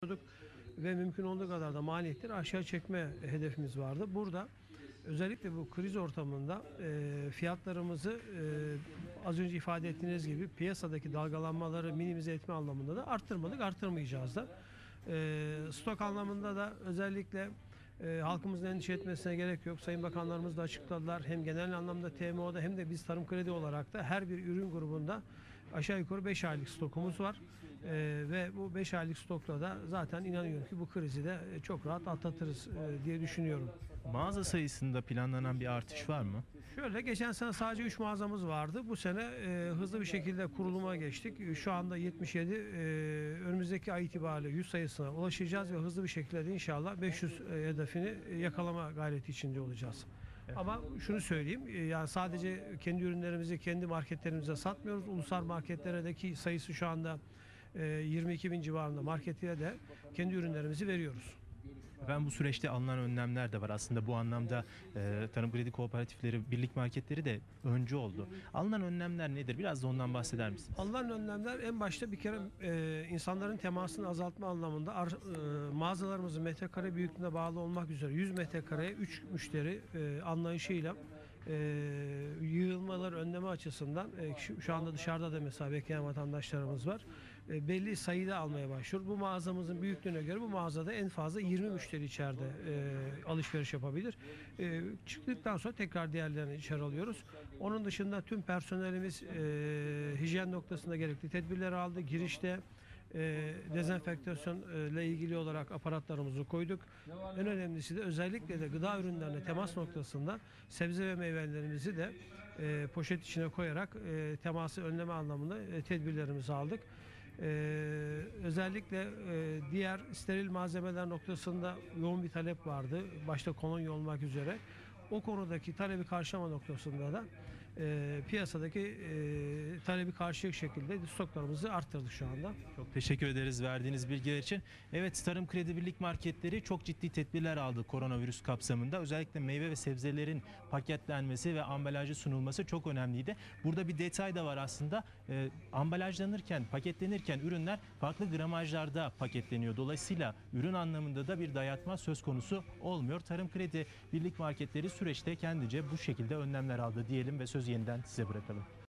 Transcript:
ve mümkün olduğu kadar da maliyetleri aşağı çekme hedefimiz vardı. Burada özellikle bu kriz ortamında fiyatlarımızı az önce ifade ettiğiniz gibi piyasadaki dalgalanmaları minimize etme anlamında da arttırmadık, arttırmayacağız da. Stok anlamında da özellikle halkımızın endişe etmesine gerek yok. Sayın Bakanlarımız da açıkladılar. Hem genel anlamda TMO'da hem de biz Tarım Kredi olarak da her bir ürün grubunda aşağı yukarı 5 aylık stokumuz var. Ve bu 5 aylık stokla da zaten inanıyorum ki bu krizi de çok rahat atlatırız diye düşünüyorum. Mağaza sayısında planlanan bir artış var mı? Şöyle geçen sene sadece 3 mağazamız vardı. Bu sene hızlı bir şekilde kuruluma geçtik. Şu anda 77, önümüzdeki ay itibariyle 100 sayısına ulaşacağız ve hızlı bir şekilde de inşallah 500 hedefini yakalama gayreti içinde olacağız. Evet. Ama şunu söyleyeyim, yani sadece kendi ürünlerimizi kendi marketlerimize satmıyoruz. Ulusal marketlerdeki sayısı şu anda 22 bin civarında marketiyle de kendi ürünlerimizi veriyoruz. Ben bu süreçte alınan önlemler de var. Aslında bu anlamda Tarım Kredi Kooperatifleri, birlik marketleri de öncü oldu. Alınan önlemler nedir? Biraz da ondan bahseder misiniz? Alınan önlemler en başta bir kere insanların temasını azaltma anlamında mağazalarımızın metrekare büyüklüğüne bağlı olmak üzere 100 metrekareye 3 müşteri anlayışıyla yığılmaları önleme açısından şu anda dışarıda da mesela bekleyen vatandaşlarımız var. Belli sayıda almaya başlıyor. Bu mağazamızın büyüklüğüne göre bu mağazada en fazla 20 müşteri içeride alışveriş yapabilir. Çıktıktan sonra tekrar diğerlerini içeri alıyoruz. Onun dışında tüm personelimiz hijyen noktasında gerekli tedbirleri aldı. Girişte dezenfektasyon ile ilgili olarak aparatlarımızı koyduk. En önemlisi de özellikle de gıda ürünlerine temas noktasında sebze ve meyvelerimizi de poşet içine koyarak teması önleme anlamında tedbirlerimizi aldık. Özellikle diğer steril malzemeler noktasında yoğun bir talep vardı. Başta kolonya olmak üzere. O konudaki talebi karşılama noktasında da piyasadaki talebi karşılayacak şekilde stoklarımızı arttırdık şu anda. Çok teşekkür ederiz verdiğiniz bilgiler için. Evet, Tarım Kredi Birlik Marketleri çok ciddi tedbirler aldı koronavirüs kapsamında. Özellikle meyve ve sebzelerin paketlenmesi ve ambalajı sunulması çok önemliydi. Burada bir detay da var aslında. Ambalajlanırken, paketlenirken ürünler farklı gramajlarda paketleniyor. Dolayısıyla ürün anlamında da bir dayatma söz konusu olmuyor. Tarım Kredi Birlik Marketleri süreçte kendince bu şekilde önlemler aldı diyelim ve sözü yeniden size bırakalım.